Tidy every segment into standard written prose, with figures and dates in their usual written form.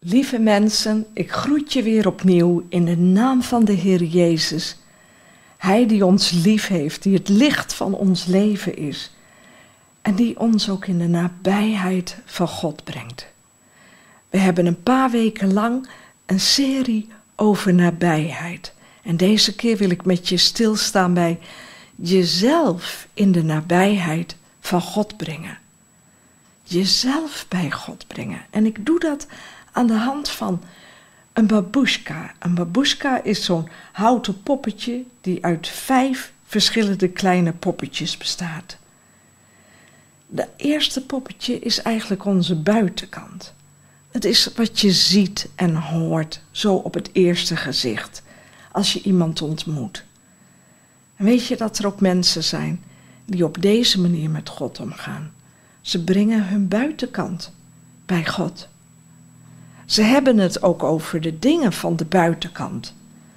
Lieve mensen, ik groet je weer opnieuw in de naam van de Heer Jezus. Hij die ons lief heeft, die het licht van ons leven is en die ons ook in de nabijheid van God brengt. We hebben een paar weken lang een serie over nabijheid. En deze keer wil ik met je stilstaan bij jezelf in de nabijheid van God brengen. Jezelf bij God brengen. En ik doe dat aan de hand van een babushka. Een babushka is zo'n houten poppetje die uit 5 verschillende kleine poppetjes bestaat. De eerste poppetje is eigenlijk onze buitenkant. Het is wat je ziet en hoort, zo op het eerste gezicht, als je iemand ontmoet. En weet je dat er ook mensen zijn die op deze manier met God omgaan? Ze brengen hun buitenkant bij God. Ze hebben het ook over de dingen van de buitenkant.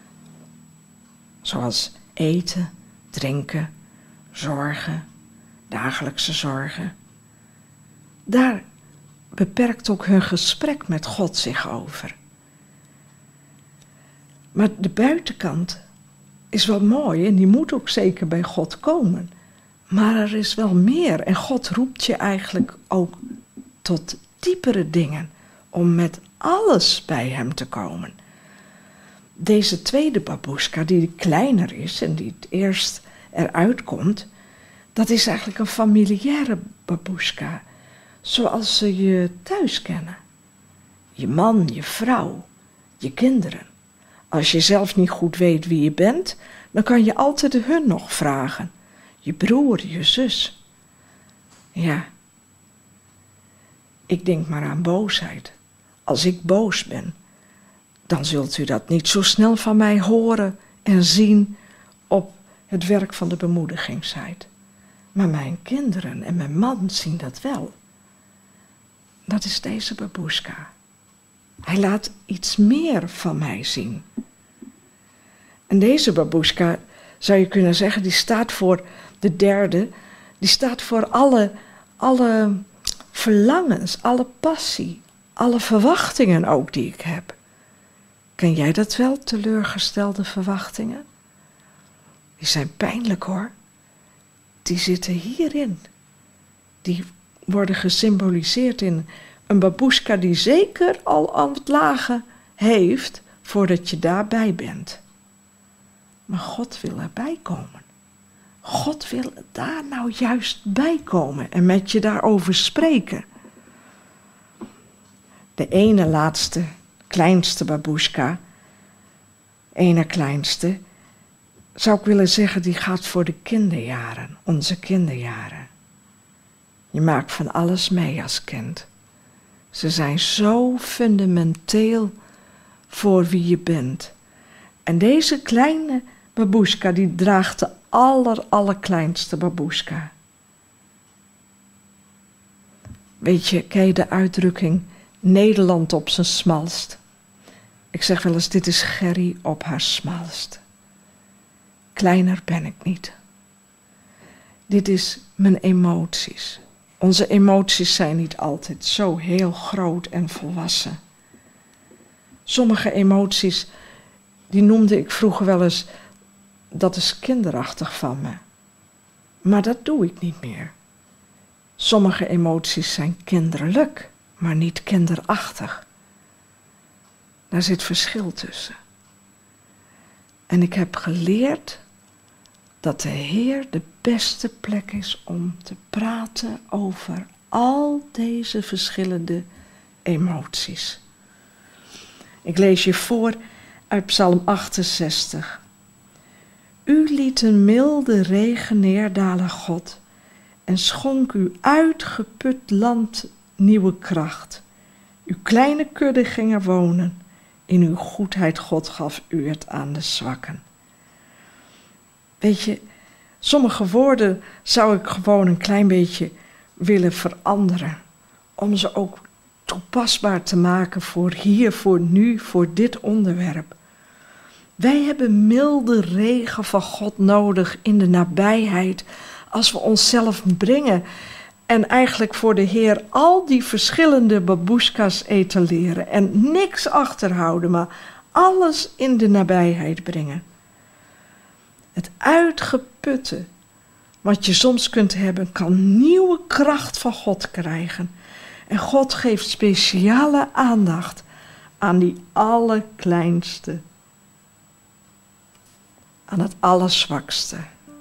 Zoals eten, drinken, zorgen, dagelijkse zorgen. Daar beperkt ook hun gesprek met God zich over. Maar de buitenkant is wel mooi en die moet ook zeker bij God komen. Maar er is wel meer en God roept je eigenlijk ook tot diepere dingen om met alles bij hem te komen. Deze tweede babushka die kleiner is en die het eerst eruit komt, dat is eigenlijk een familiaire babushka, zoals ze je thuis kennen. Je man, je vrouw, je kinderen. Als je zelf niet goed weet wie je bent, dan kan je altijd hun nog vragen. Je broer, je zus. Ja, ik denk maar aan boosheid. Als ik boos ben, dan zult u dat niet zo snel van mij horen en zien op het werk van de bemoedigingssite. Maar mijn kinderen en mijn man zien dat wel. Dat is deze babushka. Hij laat iets meer van mij zien. En deze babushka, zou je kunnen zeggen, die staat voor de derde. Die staat voor alle verlangens, alle passie, alle verwachtingen ook die ik heb. Ken jij dat wel, teleurgestelde verwachtingen? Die zijn pijnlijk hoor. Die zitten hierin. Die worden gesymboliseerd in een babushka die zeker al aan het lagen heeft voordat je daarbij bent. Maar God wil erbij komen. God wil daar nou juist bij komen en met je daarover spreken. De ene laatste, kleinste babushka, ene kleinste, zou ik willen zeggen, die gaat voor de kinderjaren, onze kinderjaren. Je maakt van alles mee als kind. Ze zijn zo fundamenteel voor wie je bent. En deze kleine babushka, die draagt de allerkleinste babushka. Weet je, ken je de uitdrukking Nederland op zijn smalst? Ik zeg wel eens, dit is Gerry op haar smalst. Kleiner ben ik niet. Dit is mijn emoties. Onze emoties zijn niet altijd zo heel groot en volwassen. Sommige emoties, die noemde ik vroeger wel eens, dat is kinderachtig van me. Maar dat doe ik niet meer. Sommige emoties zijn kinderlijk, maar niet kinderachtig. Daar zit verschil tussen. En ik heb geleerd dat de Heer de beste plek is om te praten over al deze verschillende emoties. Ik lees je voor uit Psalm 68. U liet een milde regen neerdalen, God, en schonk uw uitgeput land nieuwe kracht. Uw kleine kudde ging er wonen. In uw goedheid, God, gaf u het aan de zwakken. Weet je, sommige woorden zou ik gewoon een klein beetje willen veranderen. Om ze ook toepasbaar te maken voor hier, voor nu, voor dit onderwerp. Wij hebben milde regen van God nodig in de nabijheid als we onszelf brengen En eigenlijk voor de Heer al die verschillende baboeskas etaleren. En niks achterhouden, maar alles in de nabijheid brengen. Het uitgeputte wat je soms kunt hebben, kan nieuwe kracht van God krijgen. En God geeft speciale aandacht aan die allerkleinste. Aan het allerzwakste.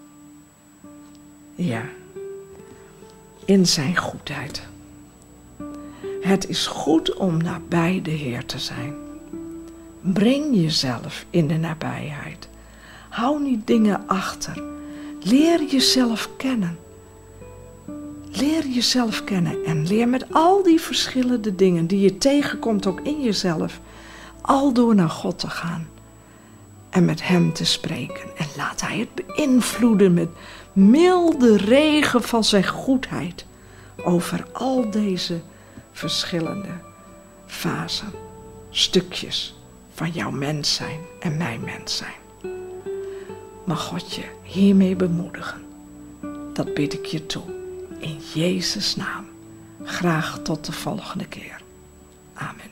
Ja, in zijn goedheid. Het is goed om nabij de Heer te zijn. Breng jezelf in de nabijheid. Hou niet dingen achter. Leer jezelf kennen. Leer jezelf kennen en leer met al die verschillende dingen die je tegenkomt ook in jezelf, al door naar God te gaan en met hem te spreken. En laat hij het beïnvloeden met milde regen van zijn goedheid over al deze verschillende fasen, stukjes van jouw mens zijn en mijn mens zijn. Mag God je hiermee bemoedigen. Dat bid ik je toe. In Jezus' naam. Graag tot de volgende keer. Amen.